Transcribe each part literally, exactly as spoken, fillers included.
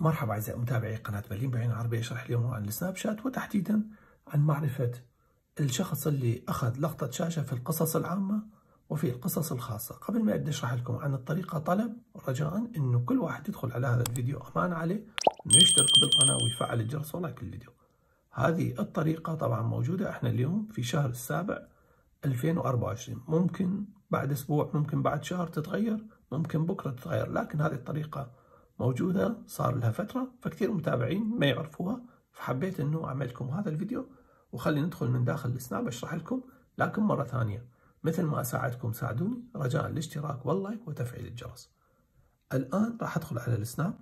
مرحبا أعزائي متابعي قناة مليم بعين عربي. أشرح اليوم عن السناب شات، وتحديدا عن معرفة الشخص اللي أخذ لقطة شاشة في القصص العامة وفي القصص الخاصة. قبل ما أبدأ أشرح لكم عن الطريقة، طلب رجاء إنه كل واحد يدخل على هذا الفيديو، أمان عليه إنه يشترك بالقناة ويفعل الجرس ولايك الفيديو. هذه الطريقة طبعا موجودة، احنا اليوم في شهر السابع ألفين وأربعة وعشرين، ممكن بعد أسبوع، ممكن بعد شهر تتغير، ممكن بكرة تتغير، لكن هذه الطريقة موجودة صار لها فترة، فكثير متابعين ما يعرفوها، فحبيت انه اعمل لكم هذا الفيديو وخلي ندخل من داخل السناب اشرح لكم. لكن مرة ثانية مثل ما اساعدكم ساعدوني، رجاء الاشتراك واللايك وتفعيل الجرس. الان راح ادخل على السناب.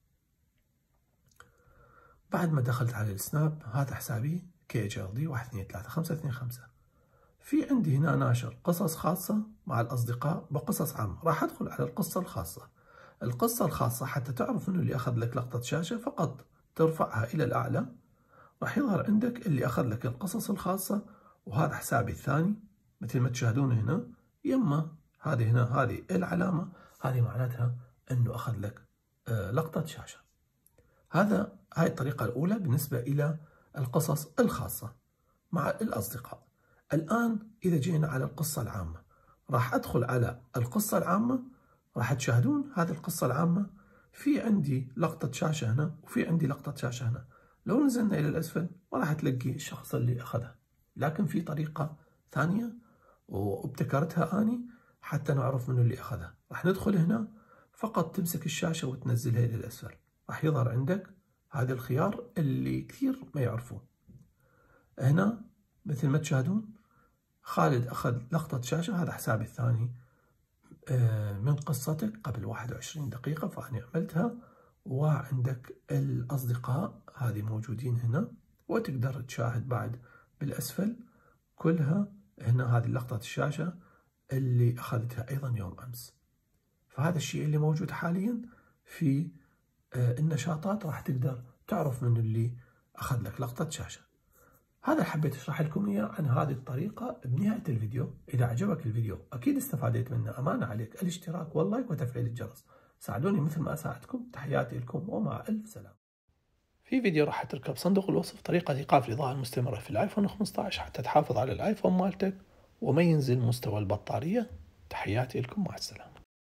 بعد ما دخلت على السناب، هذا حسابي كي اتش ال دي واحد اثنين ثلاثة خمسة اثنين خمسة. في عندي هنا ناشر قصص خاصة مع الاصدقاء بقصص عامة. راح ادخل على القصة الخاصة. القصة الخاصة حتى تعرف انه اللي اخذ لك لقطة شاشة فقط ترفعها الى الاعلى، راح يظهر عندك اللي اخذ لك القصص الخاصة، وهذا حسابي الثاني مثل ما تشاهدون هنا. يما هذه هنا هذه العلامة، هذه معناتها انه اخذ لك لقطة شاشة. هذا هاي الطريقة الاولى بالنسبة الى القصص الخاصة مع الاصدقاء. الان اذا جينا على القصة العامة، راح ادخل على القصة العامة. راح تشاهدون هذه القصة العامة، في عندي لقطة شاشة هنا وفي عندي لقطة شاشة هنا. لو نزلنا إلى الأسفل ما راح تلاقي الشخص اللي أخذها، لكن في طريقة ثانية وابتكرتها أني حتى نعرف منه اللي أخذها. راح ندخل هنا، فقط تمسك الشاشة وتنزلها إلى الأسفل، راح يظهر عندك هذا الخيار اللي كثير ما يعرفوه. هنا مثل ما تشاهدون خالد أخذ لقطة شاشة، هذا حسابي الثاني من قصتك قبل واحد وعشرين دقيقة، فأنا عملتها. وعندك الأصدقاء هذه موجودين هنا، وتقدر تشاهد بعد بالأسفل كلها. هنا هذه لقطة الشاشة اللي أخذتها أيضا يوم أمس. فهذا الشيء اللي موجود حاليا في النشاطات، راح تقدر تعرف من اللي أخذ لك لقطة شاشة. هذا حبيت اشرح لكم اياه عن هذه الطريقة بنهاية الفيديو. اذا عجبك الفيديو اكيد استفاديت منه، امانة عليك الاشتراك واللايك وتفعيل الجرس. ساعدوني مثل ما اساعدكم. تحياتي لكم ومع الف سلامة. في فيديو راح تركب صندوق الوصف طريقة ايقاف الاضاءة المستمرة في الايفون خمسة عشر حتى تحافظ على الايفون مالتك وما ينزل مستوى البطارية. تحياتي لكم، مع السلامة.